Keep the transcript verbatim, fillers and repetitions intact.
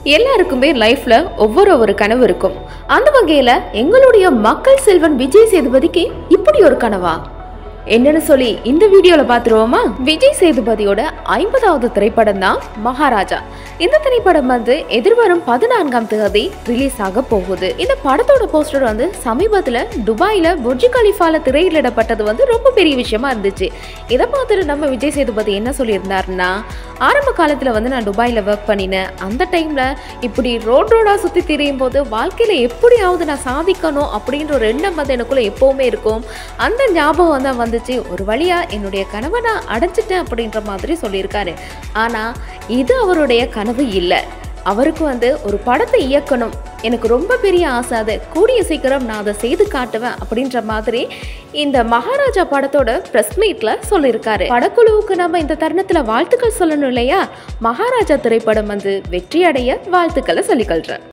எல்லாருக்குமே லைஃப்ல ஒவ்வொரு ஒரு கனவு இருக்கும். அந்த வகையில எங்களுடைய மக்கள் செல்வன் விஜய் சேதுபதிக்கு இப்படி ஒரு கனவா என்னன்னு சொல்லி இந்த வீடியோல பாத்துருவோமா? விஜய் சேதுபதியோட ஐம்பதாவது திரைப்படம் தான் மகாராஜா. இந்த திரைப்படம் வந்து எதிர்வரும் பதினான்காம் தேதி ரிலீஸ் ஆக போகுது. இந்த படத்தோட போஸ்டர் வந்து சமீபத்துல துபாயில புர்ஜ் கலிஃபால திரையிடப்பட்டது வந்து ரொம்ப பெரிய விஷயமா இருந்துச்சு. இதை பார்த்துட்டு நம்ம விஜய் சேதுபதி என்ன சொல்லியிருந்தாருன்னா, ஆரம்ப காலத்துல வந்து நான் துபாயில ஒர்க் பண்ணினேன். அந்த டைம்ல இப்படி ரோட் ரோடா சுத்தி திரியும் போது வாழ்க்கையில எப்படியாவது நான் சாதிக்கணும் அப்படின்ற ஒரு எண்ணம் வந்து எனக்குள்ள எப்பவுமே இருக்கும். அந்த ஞாபகம் வந்து வந்து ஒரு வழியா என்னுடைய கனவை நான் அடைஞ்சிட்டேன் அப்படின்ற மாதிரி சொல்லியிருக்காரு. ஆனா இது அவருடைய கனவு இல்லை. அவருக்கு வந்து ஒரு படத்தை இயக்கணும், எனக்கு ரொம்ப பெரிய ஆசை, அதை கூடிய சீக்கிரம் நான் அதை செய்து காட்டுவேன் அப்படின்ற மாதிரி இந்த மகாராஜா படத்தோட பிரஸ் மீட்ல சொல்லியிருக்காரு. படக்குழுவுக்கு நம்ம இந்த தருணத்துல வாழ்த்துக்கள் சொல்லணும் இல்லையா? மகாராஜா திரைப்படம் வந்து வெற்றி அடைய வாழ்த்துக்களை சொல்லிக்கொள்றேன்.